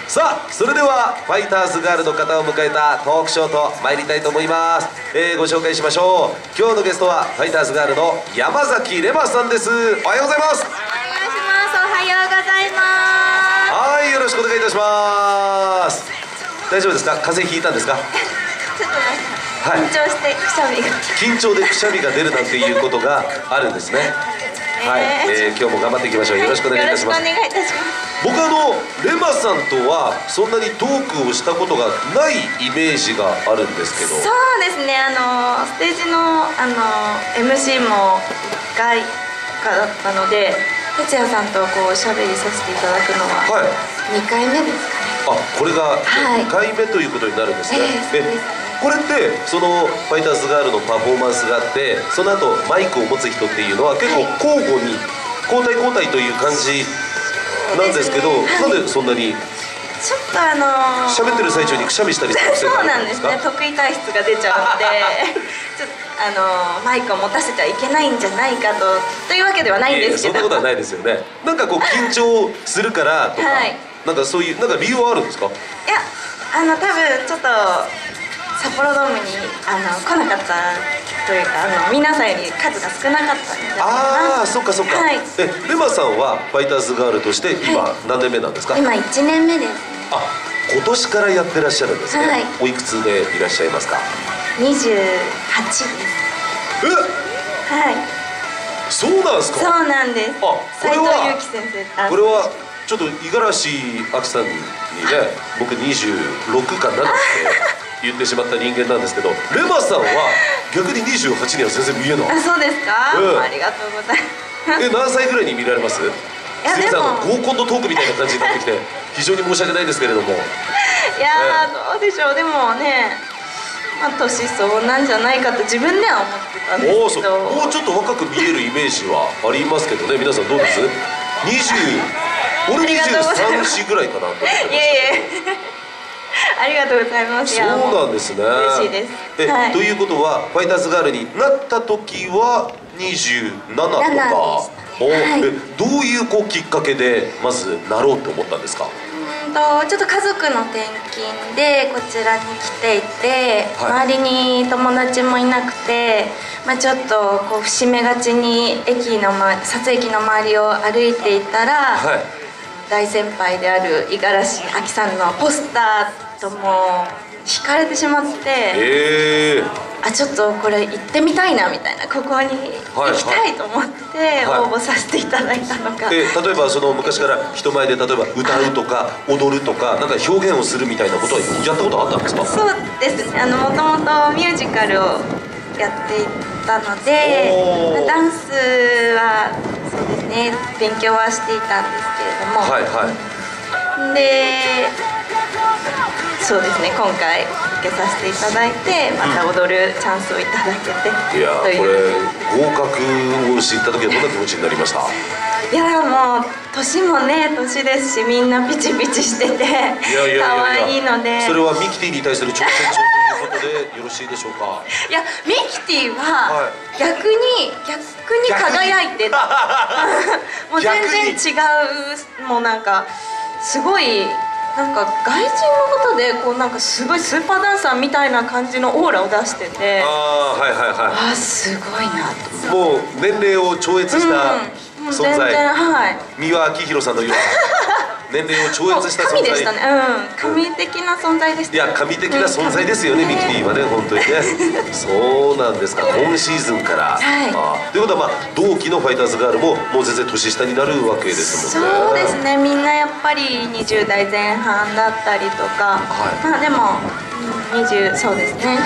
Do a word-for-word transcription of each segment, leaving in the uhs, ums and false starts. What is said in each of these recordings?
さあそれではファイターズガールの方を迎えたトークショーと参りたいと思います。えー、ご紹介しましょう。今日のゲストはファイターズガールの山崎レマさんです。おはようございます。 お願いします。おはようございます。 はい、よろしくお願いいたします。大丈夫ですか？風邪ひいたんですか？ ちょっとなんか緊張してくしゃみが、 緊張でくしゃみが出るなんていうことがあるんですね。はい、えー、今日も頑張っていきましょう。よろしくお願いいたします。 よろしくお願いいたします。 僕あのレマさんとはそんなにトークをしたことがないイメージがあるんですけど。 そうですね、あのステージのあの エムシー もいっかいかだったので、哲也さんとこうおしゃべりさせていただくのはにかいめですかね。 あ、これがはいにかいめということになるんですね。 えー、そうです。 これってそのファイターズガールのパフォーマンスがあって、その後マイクを持つ人っていうのは結構交互に交代交代という感じなんですけど、はい、なんでそんなにちょっとあのー、 喋ってる最中にくしゃみしたりする癖があるんですか？ そうなんですね、得意体質が出ちゃうのでちょっとあのー、マイクを持たせてはいけないんじゃないかとというわけではないんですけど、 そんなことはないですよね。なんかこう緊張するからとか、はい、なんかそういうなんか理由はあるんですか？いや、あの多分ちょっと札幌ドームにあの来なかったというか、あの皆さんより数が少なかったんじゃないかな。 ああ、そっかそっか。はい、え、レマさんはファイターズガールとして今何年目なんですか？ はい、今いちねんめです。 あ、今年からやってらっしゃるんですね。はい、おいくつでいらっしゃいますか？ にじゅうはちです。 え、 はい、 そうなんですか？ そうなんです。斉藤由貴先生。 これはちょっと五十嵐あきさんにね、僕にじゅうろくかななって言ってしまった人間なんですけど、レマさんは逆ににじゅうはちには全然見えない。 あ、そうですか、うん、ありがとうございます。 え、何歳ぐらいに見られます？いやでも合コンのトークみたいな感じになってきて非常に申し訳ないですけれども。いやー、どうでしょう。でもね、まあ年相なんじゃないかと自分では思ってたんですけど、 もうちょっと若く見えるイメージはありますけどね。皆さんどうです？にじゅう俺にじゅうさん、よんぐらいかなと思ってました。いえいえありがとうございます。 そうなんですね。 嬉しいです。 え、はい、ということはファイターズガールになった時はにじゅうななとか、はい、え、どういうこうきっかけでまずなろうと思ったんですか？ うんとちょっと家族の転勤でこちらに来ていて、はい、周りに友達もいなくて、まあ、ちょっとこう節目がちに駅の、ま、撮影機の周りを歩いていたら、はい、大先輩である五十嵐あきさんのポスターとも惹かれてしまって、えー、あ、ちょっとこれ行ってみたいなみたいな、ここに行きたいと思って応募させていただいたのが、はい、 えー、例えばその昔から人前で例えば歌うとか踊るとかなんか表現をするみたいなことはやったことあったんですか？ そうですね、あのもともとミュージカルをやっていたので、ダンスはそうですね、勉強はしていたんですけれども、はいはい、でそうですね、今回受けさせていただいてまた踊るチャンスをいただけて、うん、 いやこれ合格を知った時はどんな気持ちになりました？ いやもう年もね年ですし、みんなピチピチしてて可愛いので、 それはミキティに対する挑戦状ということでよろしいでしょうか？ いや、ミキティは逆に、はい、逆に輝いてもう全然違う、もうなんかすごいなんか外人の方でこうなんかすごいスーパーダンサーみたいな感じのオーラを出してて、ああ、はいはいはい、あ、すごいなと思って。もう年齢を超越した、うん、存在、はい、三輪明宏さんのような年齢を超越した存在。 神でしたね、うん、神的な存在でした、ね、 いや、神的な存在ですよね、うん、ミキティはね、本当にねそうなんですか、今シーズンから、はい、あ、ということは、まあ、同期のファイターズガールももう全然年下になるわけですもんね。 そうですね、みんなやっぱりにじゅうだいぜん半だったりとか、はい、まあでもにじゅう、そうですね、うん、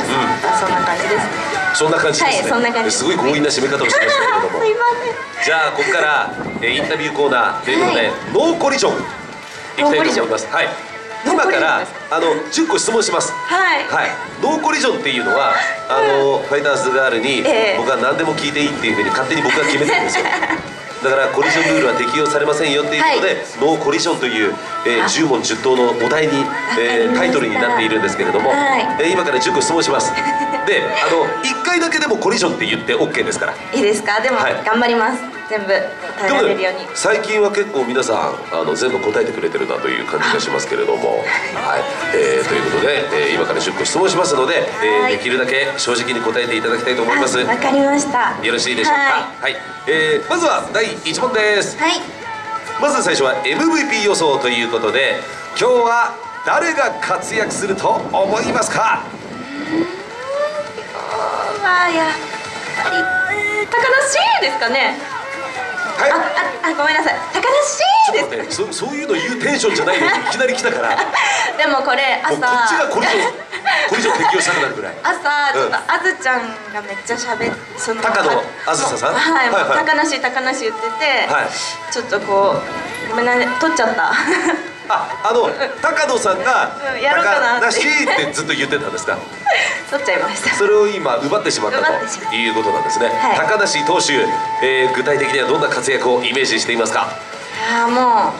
そんな感じですね。 そんな感じですね、はい、そんな感じです。すごい強引な締め方をしてましたけれどもすいません。 じゃあここからインタビューコーナーということで、はい、ノーコリジョンいきたいと思います。はい、今からあのじゅっこ質問します。はい、はい、ノーコリジョンっていうのはあの、うん、ファイターズガールに、えー、僕は何でも聞いていいっていうふうに勝手に僕が決めてるんですよだからコリジョンルールは適用されませんよっていうことで、はい、ノーコリジョンという、えー、じゅう問じゅっ答のお題に、えー、タイトルになっているんですけれども、はい、えー、今からじゅっこ質問しますで、あのいっかいだけでもコリジョンって言って オーケー ですから。 いいですか？でも、はい、頑張ります。 全部答えられるように。 最近は結構皆さんあの全部答えてくれてるなという感じがしますけれども、はい、えー、ということで、えー、今からじゅっこ質問しますので、えー、できるだけ正直に答えていただきたいと思います。 わかりました。 よろしいでしょうか。はい、はい、えー、まずはだいいち問です。 はい。 まず最初は エムブイピー 予想ということで、今日は誰が活躍すると思いますか？ まあやっぱり高梨ですかね。はい、あああごめんなさい、高梨です。 ちょっとね、そそういうの言うテンションじゃないのにいきなり来たからでもこれ朝こっちがこれ以上これ以上適用したくなるぐらい朝ちょっとあずちゃんがめっちゃしゃべっその高野あずささん、 はい、はいはい、高梨高梨言ってて、はい、ちょっとこうごめんなさい、取っちゃったあ、あの高野さんが 「やろうかな」 ってってずっと言ってたんですか？ 取っちゃいました。 それを今奪ってしまったということなんですね。はい、高梨投手、えー、具体的にはどんな活躍をイメージしていますか？ ああ、もううーん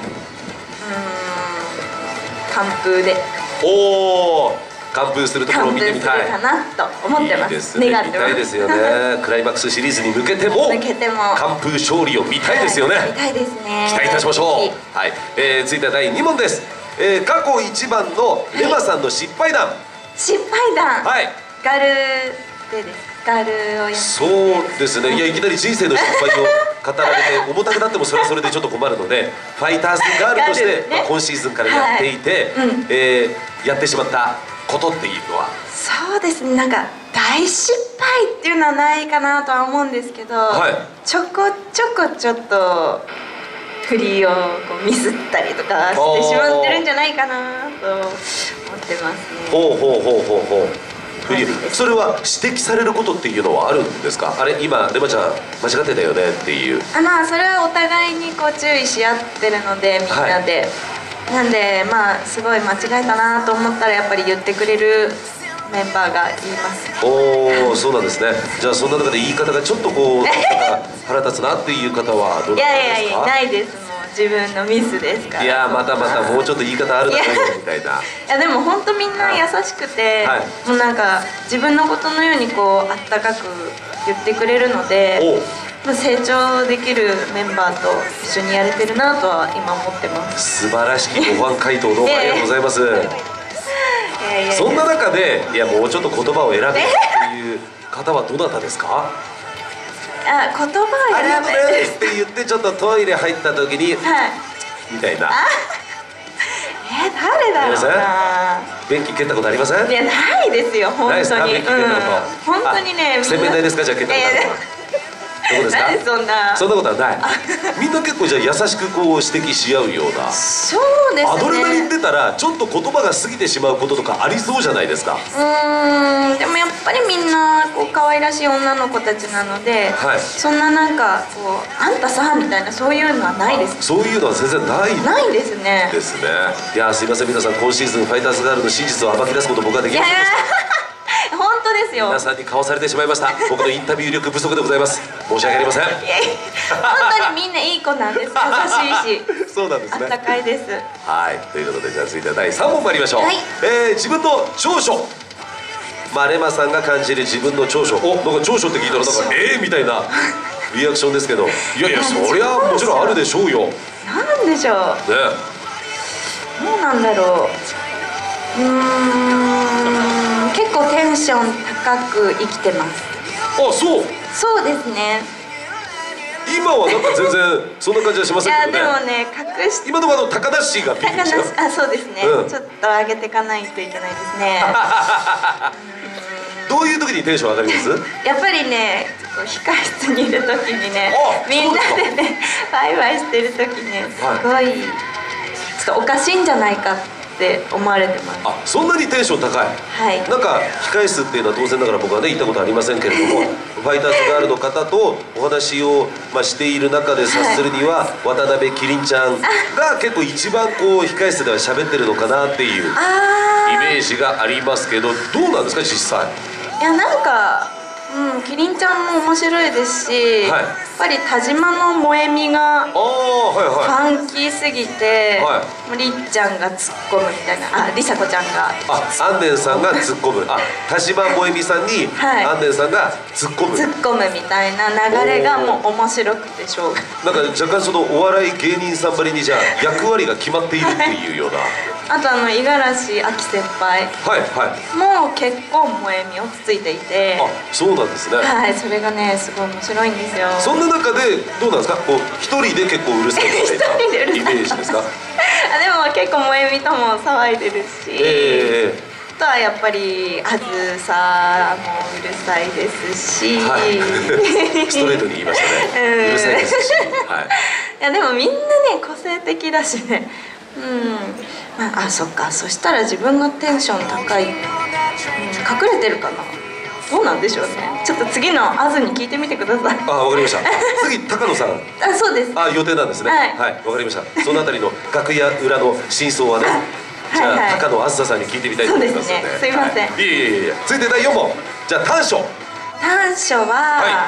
完封で。 おお、完封するところを見てみたいかなと思ってます。 いいですね、見たいですよねクライマックスシリーズに向けても完封勝利を見たいですよね。 見たいですね。 期待いたしましょう。はい、えー、続いてはだいに問です。えー、過去一番のレマさんの失敗談。 失敗談。はい。ガルでです。ガルをやって。 そうですね。いや、いきなり人生の失敗を語られて重たくなってもそれはそれでちょっと困るので、ファイターズガールとして、ね、まあ、今シーズンからやっていて、はい、うん、えー、やってしまったことっていうのは。 そうですね、なんか大失敗っていうのはないかなとは思うんですけど、はい、ちょこちょこちょっと振りをこうミスったりとかしてしまってるんじゃないかなと思ってますね。 ほうほうほうほうほう。振り、それは指摘されることっていうのはあるんですか？あれ今レマちゃん間違ってたよねっていう。 あ、まあそれはお互いにこう注意し合ってるのでみんなで、はい、なんでまあすごい間違えたなと思ったらやっぱり言ってくれるメンバーがいます。 おお、そうなんですね。じゃあそんな中で言い方がちょっとこう腹立つなっていう方はどうですか？いやいやいや、 ないです。もう自分のミスですから。 いや、またまたもうちょっと言い方あるだろうみたいな。いやでも本当みんな優しくて、はい、もうなんか自分のことのようにこうあったかく言ってくれるので、成長できるメンバーと一緒にやれてるなとは今思ってます。 素晴らしきご飯回答どうもありがとうございます。そんな中で、いやもうちょっと言葉を選べっていう方はどなたですか？ あ、言葉を選べって言ってちょっとトイレ入った時に、はい、みたいな。 えー、誰だろうな。 便器蹴ったことありません？ いや、ないですよ、本当に。ないですか？便器蹴ったこと。本当にね。 洗面台ですか？じゃあ蹴ったことあるのは。どこですか？ そんなそんなことはない。みんな結構じゃあ優しくこう指摘し合うような。 そうですね。 アドレナリン出たらちょっと言葉が過ぎてしまうこととかありそうじゃないですか。 うーん、でもやっぱりみんなこう可愛らしい女の子たちなので、はい、そんななんかこうあんたさみたいなそういうのはないです。 そういうのは全然ないないですね。 ですね。いや、すいません、皆さん今シーズンファイターズガールの真実を暴き出すこと僕はできませんでした。 本当ですよ。 皆さんに顔されてしまいました。僕のインタビュー力不足でございます。申し訳ありません。いやいや、 本当にみんないい子なんです。優しいし。 そうなんですね。 温かいです。 はい、ということでじゃあ続いてはだいさん問参りましょう。はい、えー、自分の長所。まあレマさんが感じる自分の長所。お、なんか長所って聞いたらなんかええー、みたいなリアクションですけど、いやいや、そりゃもちろんあるでしょうよ。 なんでしょう。ね。どうなんだろう。うーん、結構テンション高く生きてます。 あ、そう。 そうですね。 今はなんか全然そんな感じはしませんけどね。 いやでもね、隠し今のところ高梨がピンでしょ。 あ、そうですね、うん、ちょっと上げていかないといけないですね。 どういう時にテンション上がります？ やっぱりね、控室にいる時にね、みんなでねバイバイしてる時ね、すごい、はい、ちょっとおかしいんじゃないかって思われてます。 あ、そんなにテンション高い。はい。なんか控室っていうのは当然ながら僕はね行ったことありませんけれども、ファイターズガールの方とお話をまあしている中で察するには、はい、渡辺キリンちゃんが結構一番こう控室では喋ってるのかなっていうイメージがありますけど、どうなんですか実際？ いや、なんか、うん、キリンちゃんも面白いですし、はい、やっぱり田島の萌実がファンキーすぎて、はい、りっちゃんが突っ込むみたいな、あ、りさこちゃんが、 あ、アンネンさんが突っ込む、あ、田島萌実さんに、はい、アンネンさんが突っ込む突っ込むみたいな流れがもう面白くてしょうがなんか若干そのお笑い芸人さんばりにじゃあ役割が決まっているっていうような、はい、 あとあの五十嵐あき先輩も結構萌実をついていて、 あ、そうなんですね。 はい、それがねすごい面白いんですよ。 そんな中でどうなんですか、こう一人で結構うるさいみたいなイメージですか？ あ、でも結構萌実とも騒いでるし、えーあとはやっぱりあずさもうるさいですし、はい、 ストレートに言いましたね、うん、うるさいですし、はい、 いやでもみんなね個性的だしね、うん、まあ、あ、そっか、そしたら自分がテンション高い、うん、隠れてるかな、どうなんでしょうね。ちょっと次のあずに聞いてみてください。 あ、わかりました。次高野さん。 あ、そうです。 あ、予定なんですね。はい、はい、わかりました。そのあたりの楽屋裏の真相はね、じゃあ、はいはい、高野あずささんに聞いてみたいと思いますので。 そうですね。すいません。はい、 いえいえいえ。続いてだいよん問。じゃあ短所。 短所は、はい、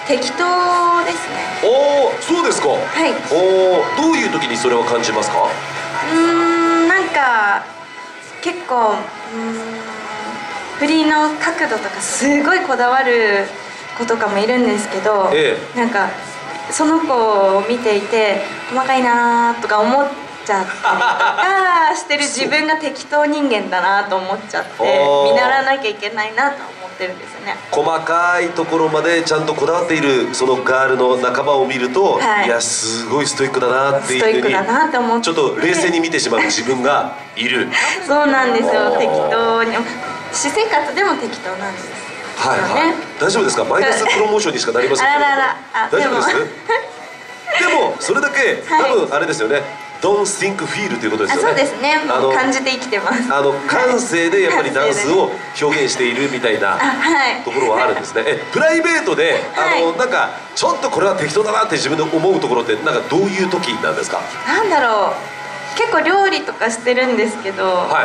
適当ですね。 おお、そうですか。はい。おお、どういう時にそれを感じますか？ うーん、なんか結構、うーん、振りの角度とかすごいこだわる子とかもいるんですけど、ええ、なんかその子を見ていて細かいなとか思っちゃったりとかしてる自分が適当人間だなと思っちゃって見習わなきゃいけないなと思ってるんですよね。 細かいところまでちゃんとこだわっているそのガールの仲間を見ると、はい、いやすごいストイックだなっていうふうにストイックだなと思ってちょっと冷静に見てしまう自分がいるそうなんですよ。適当に私生活でも適当なんです。 はいはい、大丈夫ですか？マイナスプロモーションにしかなりませんけど大丈夫です？でもそれだけ多分あれですよね、Don't think feel ということですよね。 そうですね、もう感じて生きてます。 あの感性でやっぱりダンスを表現しているみたいなところはあるんですね。え、プライベートであのなんかちょっとこれは適当だなって自分で思うところってなんかどういう時なんですか？ なんだろう、結構料理とかしてるんですけど、はい、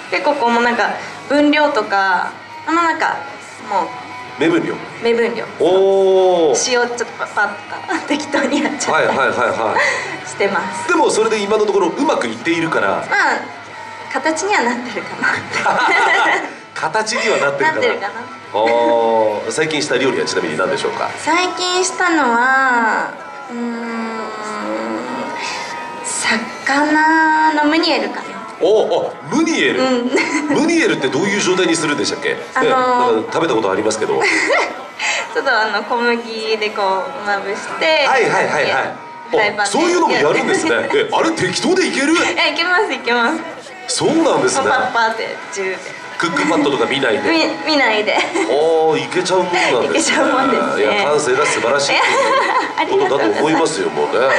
結構こうもうなんか分量とかあのなんかもう目分量目分量おお塩ちょっとパッとか適当にやっちゃったりはいはいはいはいしてます。 でもそれで今のところうまくいっているからまあ形にはなってるかな形にはなってるかななってるかなお最近した料理はちなみに何でしょうか？ 最近したのはうーん魚のムニエルかな。 おあ、ムニエル、うん、ムニエルってどういう状態にするんでしたっけ？あのー、なんか食べたことありますけどちょっとあの小麦でこうまぶしてはいはいはいはいそういうのもやるんですねえ、あれ適当でいける？ え、いけますいけます。 そうなんですね。 パッパーってじゅうでクックパッドとか見ないで見, 見ないでおお、いけちゃうもんなんですね。いけちゃうもんですね。いや感性が素晴らしいことだと思いますよもうね、はい、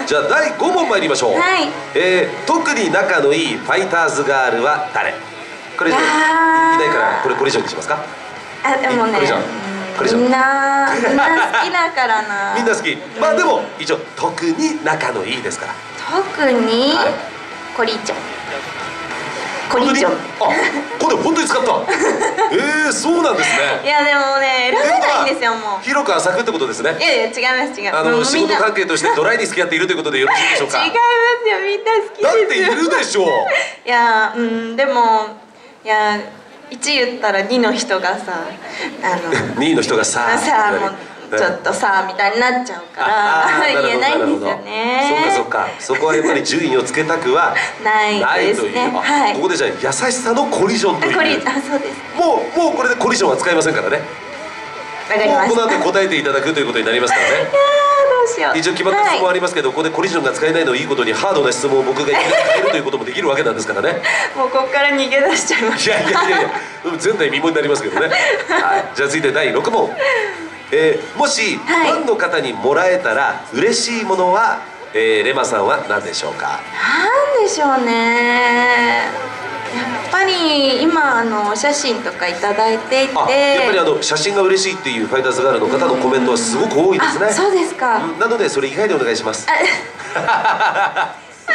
じゃあだいご問参りましょう、はい、えー、特に仲のいいファイターズガールは誰？これいないからこれこれ以上にしますか？ あ、でもねみんなみんな好きだからなみんな好き、まあでも一応特に仲のいいですから。 特に、はい、コリーチョンコリーチョン。あ、 これ本当に使ったえー、そうなんですね。 いやでもね選べないんですよもう広く浅くってことですね。 いやいや違います違う。 あの仕事関係としてドライに付き合っているということでよろしいでしょうか？ 違いますよ、みんな好きです。 だっているでしょういや、うん、でもいやいち言ったらにの人がさあのにの人がささもうちょっとさみたいになっちゃうから言えないんですよね。 そうかそうか、そこはやっぱり順位をつけたくはないですね。はい、ここでじゃあ優しさのコリジョンというコリあそうです。 もうもうこれでコリジョンは使いませんからね。 わかりました。 もうこの後答えていただくということになりますからね。いやどうしよう。 一応決まった質問ありますけど、はい、ここでコリジョンが使えないのをいいことにハードな質問を僕が変えるということもできるわけなんですからね。 もうここから逃げ出しちゃいます。 いやいやいやいや前代未聞になりますけどね。はい、じゃあ続いてだいろく問。えー、もし、はい、ファンの方にもらえたら嬉しいものは、えー、レマさんは何でしょうか？ 何でしょうね。やっぱり今あのお写真とかいただいていて、 やっぱりあの写真が嬉しいっていうファイターズガールの方のコメントはすごく多いですね。 そうですか。 なのでそれ以外でお願いします。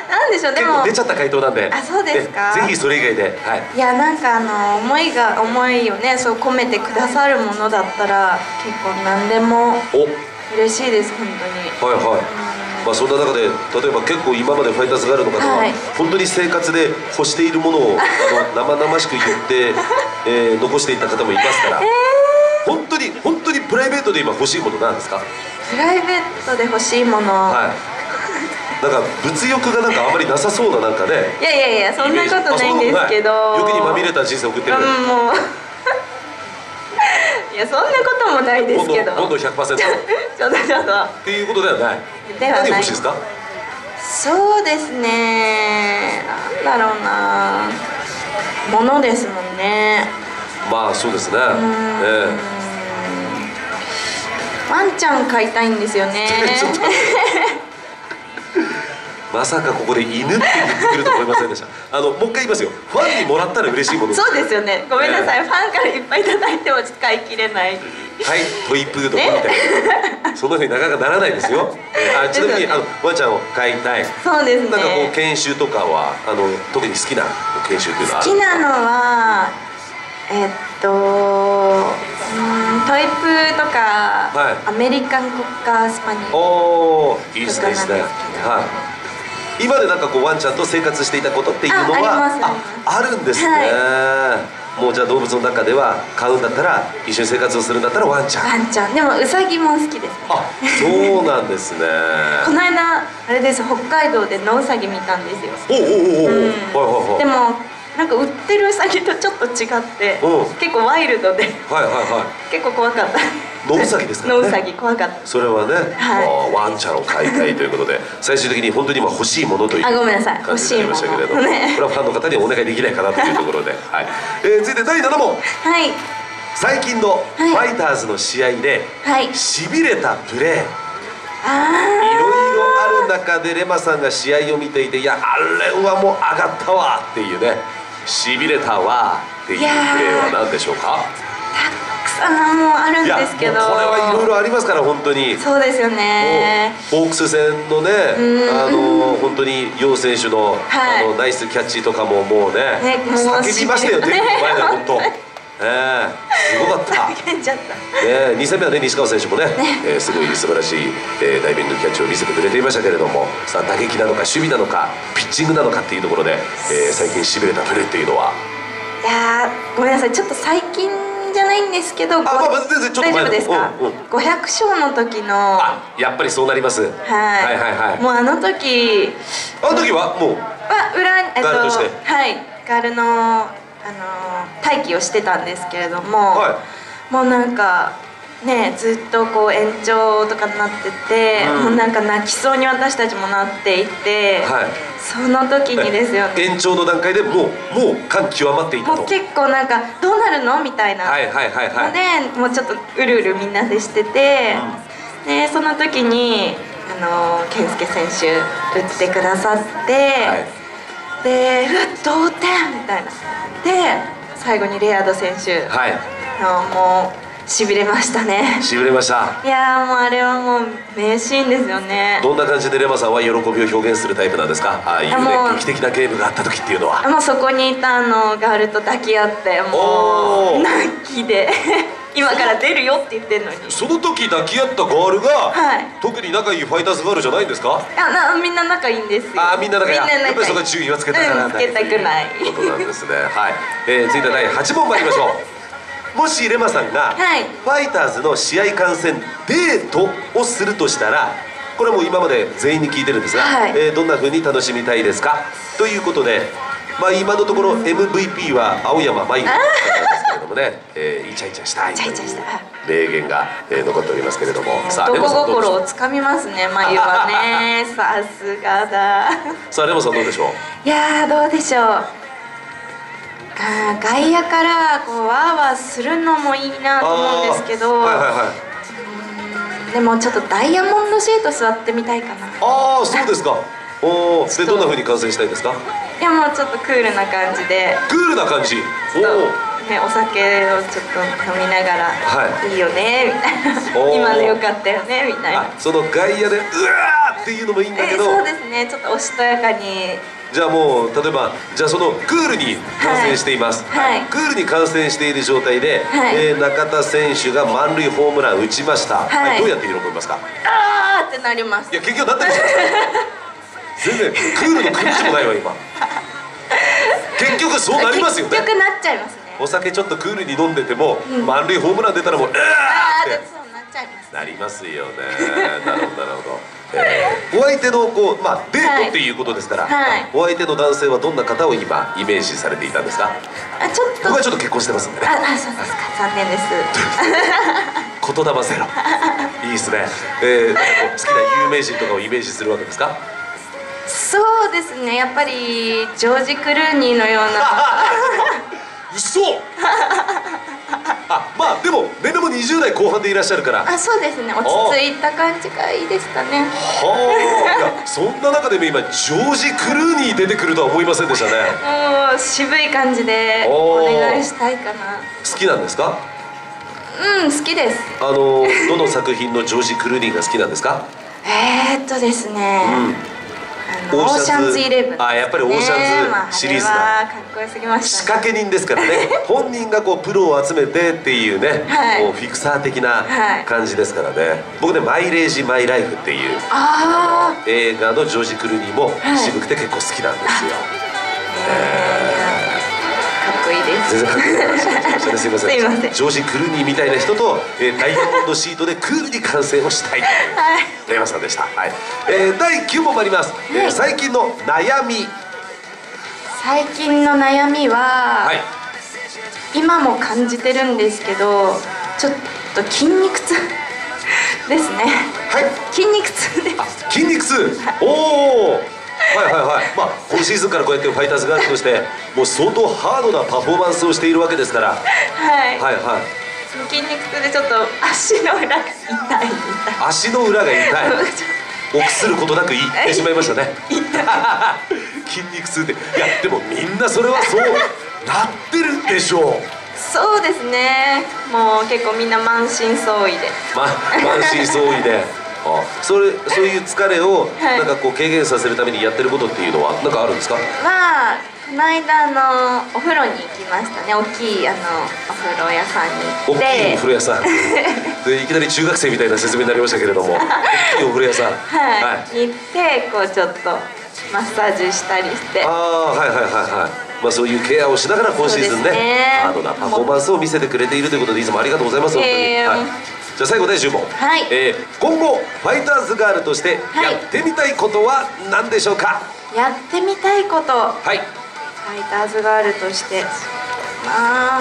なんでしょう、でも結構出ちゃった回答なんで。 あ、そうですか。 ぜひそれ以外で、はい。 いや、なんかあの思いが思いをね、そう込めてくださるものだったら結構何でも嬉しいです、本当に。 はいはい。まあそんな中で、例えば結構今までファイターズガールの方は、はい、本当に生活で欲しているものをあの生々しく言って、えー、残していった方もいますから、えー、本当に本当にプライベートで今欲しいものなんですか？ プライベートで欲しいもの、はい、 なんか物欲がなんかあまりなさそうな、なんかね。 いやいやいや、そんなことないんですけど、 欲にまみれた人生を送ってる。うん、もういや、そんなこともないですけど、 どんどん ひゃくパーセントちょっとちょっとっていうことではない。 ではない。 何欲しいですか？ そうですね、なんだろうな、ものですもんね。 まあそうですね。ええ、 ワンちゃん飼いたいんですよね。 まさかここで犬って言ってくると思いませんでした。あのもう一回言いますよ。ファンにもらったら嬉しいもの。 そうですよね。ごめんなさい、えー、ファンからいっぱいいただいてもちょっと飼いきれない。はい、 トイプードルみたいな、ね、そんなふうになかなかならないですよ。えー、あ、ちなみにあのワンちゃんを飼いたい。 そうですね。 なんかこう研修とかはあの特に好きな研修っていうのはあるんですか？ 好きなのはえっとうんトイプーとか、はい、アメリカンコッカースパニエル。 おお、いいですね、いいですね。はい。今までなんかこうワンちゃんと生活していたことっていうのは あ, あ, あるんですね。はい、もうじゃあ動物の中では飼うんだったら、一緒に生活をするんだったらワンちゃん。 ワンちゃん。でもウサギも好きです。 あ、そうなんですね。 この間あれです、北海道で野ウサギ見たんですよ。 おおおおお、うん、はいはいはい。 でもなんか売ってるウサギとちょっと違って、うん、結構ワイルドで、はいはいはい、結構怖かった。 野ウサギですからね。 野ウサギ怖かった。 それはね、はい、ワンちゃんを飼いたいということで、最終的に本当に今欲しいものという感じになりましたけれども、ね、これはファンの方にお願いできないかなというところで、はい、えー、続いてだいなな問。はい。最近のファイターズの試合で、はい、しびれたプレー、あいろいろある中でレマさんが試合を見ていて、いやあれはもう上がったわっていうね、しびれたわっていうプレーは何でしょうか？ たくさんもあるんですけど、これはいろいろありますから、本当に。 そうですよね。 ホークス戦のね、あの本当に楊選手の、はい、あのナイスキャッチとかももうね、ね、叫びましたよ、テレビの前で本当。えー、すごかった。叫んじゃった。ね、に戦目はね、西川選手もね、ね、えー、すごい素晴らしい、えー、ダイビングキャッチを見せてくれていましたけれども、さあ打撃なのか守備なのかピッチングなのかっていうところで、えー、最近しびれたプレーっていうのは。 いやー、ごめんなさい、ちょっと最近じゃないんですけど、あ、まあ、全然ちょっと前の、大丈夫ですか？うんうん、ごひゃく勝の時の、 あ、やっぱりそうなります。はい、はいはいはい。 もうあの時、 あの時はもうは裏、えっと、 ガールとして、 はい、ガールのあの待機をしてたんですけれども、はい、もうなんかね、ずっとこう延長とかになってて、うん、もうなんか泣きそうに私たちもなっていて、はい、その時にですよね、 延長の段階でもうもう感極まっていたと。 もう結構なんかどうなるのみたいなので、もうちょっとうるうるみんなでしてて、うん、でその時にあの健介選手打ってくださって、はい、でうわ同点みたいなで、最後にレアード選手、はい、あのもうしびれましたね。 しびれました。 いやもうあれはもう名シーンですよね。 どんな感じでレマさんは喜びを表現するタイプなんですか？ああいうね、劇的なゲームがあった時っていうのは。 もうそこにいたあのガールと抱き合って、もう泣きで今から出るよって言ってんのに、 その時抱き合ったガールが、はい、特に仲いいファイターズガールじゃないんですか？ いやな、みんな仲いいんですよ。 あ、みんな仲いい。やっぱりそこは注意はつけたからない、うん、 つけたくないことなんですね。はい、えー、続いてだいはち問参りましょう。もしレマさんが、はい、ファイターズの試合観戦デートをするとしたら、これも今まで全員に聞いてるんですが、はい、えー、どんな風に楽しみたいですかということで、まあ、今のところ エムブイピー は青山真由なんですけれどもね、えー、イチャイチャしたいという名言が、えー、残っておりますけれども、 さあ、男心をつかみますね、真由はね。さすがだ。 さあ、レモさんどうでしょう？ いやー、どうでしょう。あ、外野からこうワーワーするのもいいなと思うんですけど、はいはいはい、でもちょっとダイヤモンドシート座ってみたいかな。 ああ、そうですか。おお、でどんな風に観戦したいですか？ いや、もうちょっとクールな感じで。 クールな感じ。 おお。ね、お酒をちょっと飲みながら、はい、いいよねみたいな。今のよかったよねみたいな。 その外野でうわーっっていうのもいいんだけど、 そうですね、ちょっとおしとやかに。 じゃあもう例えばじゃあそのクールに観戦しています、 はい、 クールに観戦している状態で、 はい、 えー、中田選手が満塁ホームラン打ちました、はいはい、どうやって喜びますか？ あーってなります。 いや結局なったりします全然クールの感じもないわ今結局そうなりますよね。 結局なっちゃいますね。 お酒ちょっとクールに飲んでても、うん、満塁ホームラン出たらもううわーってそうなっちゃいます、 なりますよねなるほどなるほど、えー、お相手のこう、まあ、デートっていうことですから、はい、お相手の男性はどんな方を今イメージされていたんですか？ あ、ちょっと僕はちょっと結婚してますんでね。 ああ、そうですか、残念です言霊ゼロいいですね、えー、好きな有名人とかをイメージするわけですか？ そうですね、やっぱりジョージ・クルーニーのような嘘あ、まあでも年齢もにじゅう代後半でいらっしゃるから。あ、 そうですね、落ち着いた感じがいいですかね。 はあ、いやそんな中でも今ジョージ・クルーニー出てくるとは思いませんでしたね。 もう渋い感じでお願いしたいかな。 好きなんですか？ うん、好きです。 あのどの作品のジョージ・クルーニーが好きなんですか？ えーっとですね、うん、オーシャンズイレブン。 あ、やっぱりオーシャンズシリーズだ。 かっこよすぎました、ね、 仕掛け人ですからね本人がこうプロを集めてっていうね、はい、もうフィクサー的な感じですからね、はい、僕ね「マイレージ・マイ・ライフ」っていうああ映画のジョージ・クルーニーも渋くて結構好きなんですよ、全然かっこいい話になっちゃいましたね。すいません。すいません。ジョージ・クルーニーみたいな人と、えー、ダイヤモンドシートでクールに観戦をしたいというレイマさんでした。はい。えー、だいきゅう問もあります。はい、えー、最近の悩み。 最近の悩みは、はい、今も感じてるんですけど、ちょっと筋肉痛ですね。 はい。 筋肉痛です。 あ、筋肉痛。おお。はいはいはい、まあ今シーズンからこうやってファイターズガールとしてもう相当ハードなパフォーマンスをしているわけですから、はい、はいはい、 筋肉痛でちょっと足の裏が痛い足の裏が痛い臆することなく言ってしまいましたね筋肉痛って、いやでもみんなそれはそうなってるんでしょう。 そうですね、もう結構みんな満身創痍で、 ま、満身創痍であ、それそういう疲れをなんかこう軽減させるためにやってることっていうのは何かあるんですか？ まあこの間あのお風呂に行きましたね。大きいあのお風呂屋さんに行って。 大きいお風呂屋さんでいきなり中学生みたいな説明になりましたけれども大きいお風呂屋さん、はい、 はい、に行ってこうちょっとマッサージしたりして、 ああ、はいはいはいはい、まあ、そういうケアをしながら今シーズンね、ね、ハードなパフォーマンスを見せてくれているということでいつもありがとうございます。本当に、えー、はい、じゃあ最後だいじゅう問、はい、えー、今後ファイターズガールとしてやってみたいことは何でしょうか？ やってみたいこと、はい、ファイターズガールとしてまあ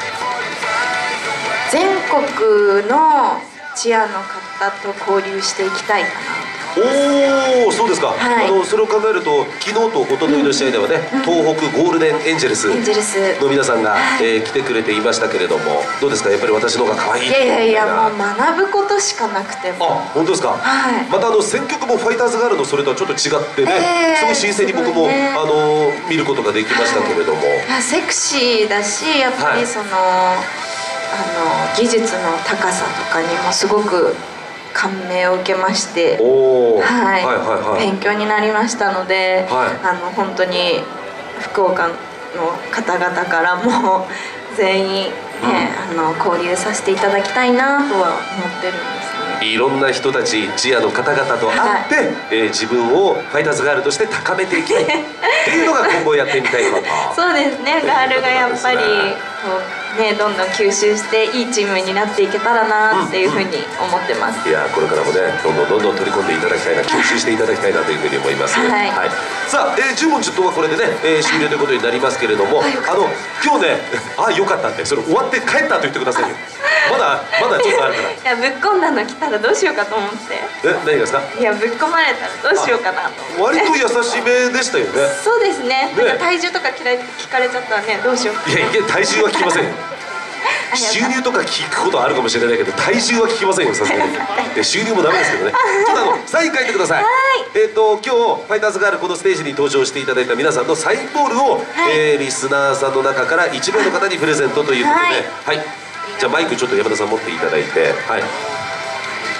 全国のチアの方と交流していきたいかな。 おお、そうですか、はい、あのそれを考えると昨日と一昨日の試合ではね、うん、東北ゴールデンエンジェルスの皆さんが、はい、えー、来てくれていましたけれども、どうですか、やっぱり私の方が可愛い。 いやいやいや、もう学ぶことしかなくても。 あ、本当ですか、はい、またあの選曲もファイターズガールのそれとはちょっと違ってね、えー、すごい新鮮に僕も、ね、あの見ることができましたけれども、 はい、セクシーだし、やっぱりその、はい、あの技術の高さとかにもすごく感銘を受けまして、はい、勉強になりましたので、はい、あの本当に福岡の方々からも全員、ね、うん、あの交流させていただきたいなとは思ってるんですね。 いろんな人たちチアの方々と会って、はい、えー、自分をファイターズガールとして高めていきたいっていうのが今後やってみたいことそうですね、ガールがやっぱりこう、ね、どんどん吸収していいチームになっていけたらなっていうふうに思ってます、 うんうん、いやこれからもねどんどんどんどん取り込んでいただきたいな、吸収していただきたいなというふうに思います、はい、はい、さあ、えー、じゅう問じゅっ答はこれでね、えー、終了ということになりますけれども、あの今日ねあよかったってそれ終わって帰ったと言ってくださいよまだまだちょっとあるから。いやぶっ込んだの来たらどうしようかと思って。 え、何がですか？ いやぶっ込まれたらどうしようかなと思って。 割と優しめでしたよね。 そうですね。ね、なんか体重とか聞かれちゃったらね、どうしよう。 いやいや体重は聞きませんよ収入とか聞くことあるかもしれないけど体重は聞きませんよ、さすがにで収入もダメですけどねちょっとあのサイン書いてください。えっと今日ファイターズガールこのステージに登場していただいた皆さんのサインボールを、はい、えー、リスナーさんの中からいち名の方にプレゼントということで、はい、はい、じゃあマイクちょっと山田さん持っていただいて、はい、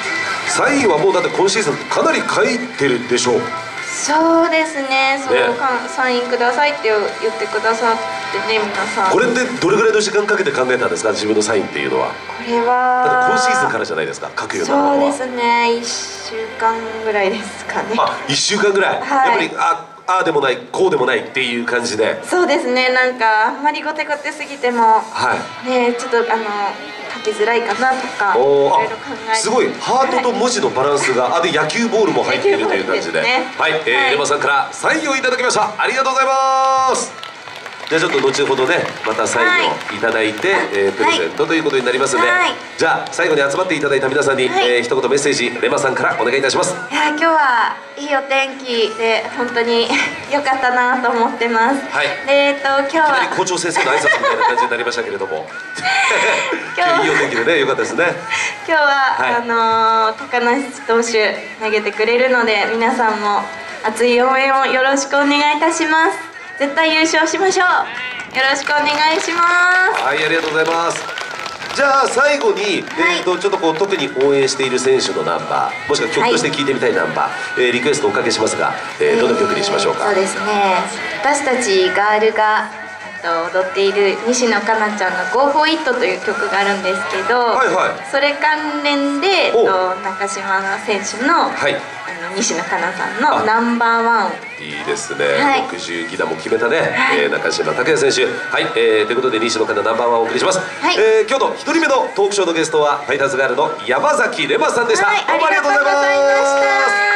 サインはもうだって今シーズンかなり書いてるでしょう。 そうですね、そう、ね、サインくださいって言ってくださってね、皆さん。 これってどれぐらいの時間かけて考えたんですか、自分のサインっていうのは。これはだって今シーズンからじゃないですか、書くようになるのは。 そうですね、いっしゅうかんぐらいですかね。 あ、いっしゅうかんぐらい、はい、やっぱりあああでもないこうでもないっていう感じで。 そうですね、なんかあんまりゴテゴテすぎても、はい、ね、ちょっとあの書きづらいかなとかいろいろ考えて。すごいハートと文字のバランスが、はい、あで野球ボールも入っているという感じで、ね、はい、えーはい、レマさんからサインをいただきました。ありがとうございます。じゃあちょっと後ほどね、またサインをいただいて、はい、えー、プレゼントということになりますので、はい、じゃあ最後に集まっていただいた皆さんに、はい、えー、一言メッセージレマさんからお願いいたします。 いや、今日はいいお天気で本当に良かったなと思ってます。はい、でえっと今日はいきなり校長先生の挨拶みたいな感じになりましたけれども今日いいお天気でね、良かったですね。 今日は、はい、あのー、高梨投手投げてくれるので、皆さんも熱い応援をよろしくお願いいたします。絶対優勝しましょう。よろしくお願いします。 はい、ありがとうございます。じゃあ最後に、はい、えーとちょっとこう特に応援している選手のナンバー、もしくは曲として聴いてみたいナンバー、はい、えー、リクエストおかけしますが、えー、どの曲にしましょうか。 そうですね、私たちガールが踊っている西野カナちゃんの「Go for It」という曲があるんですけど、はい、はい、それ関連で中島選手の、はい、西野カナさんのナンバーワンを。 いいですね、はい、ろくじゅうギターも決めたね、はい、えー、中島拓也選手。はい、えー、ということで西野カナナンバーワンをお送りします。はい、えー、今日のひとりめのトークショーのゲストはファイターズガールの山崎レマさんでした。はい、 ありがとうございました。